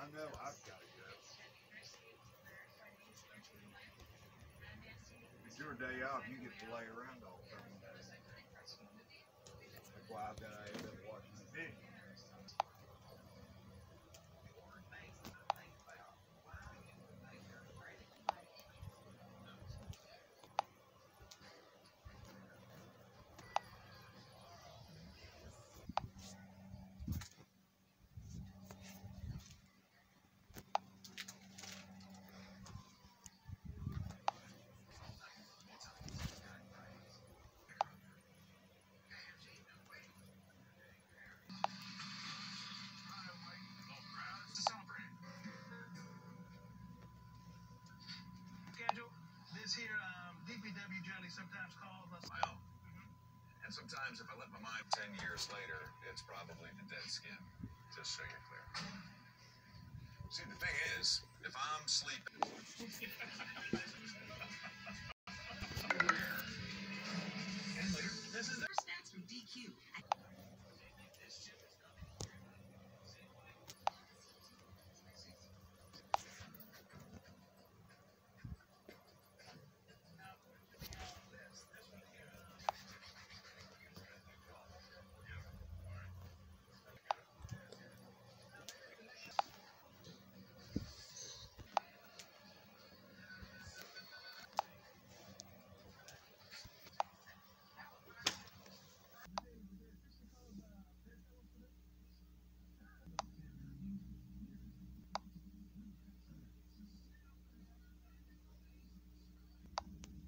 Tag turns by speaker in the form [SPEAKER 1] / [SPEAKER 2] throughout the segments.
[SPEAKER 1] know I've got to go. It's your day off. You get to lay around all fucking day. That's why I've got to end up watching the video.
[SPEAKER 2] This here DPW Johnny sometimes calls us.
[SPEAKER 3] My own. And sometimes if I let my mind 10 years later, it's probably the dead skin. Just so you're clear. See, the thing is, if I'm sleeping. And later, this is the stats from DQ.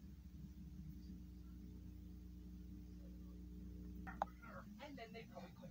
[SPEAKER 4] And then they probably couldn't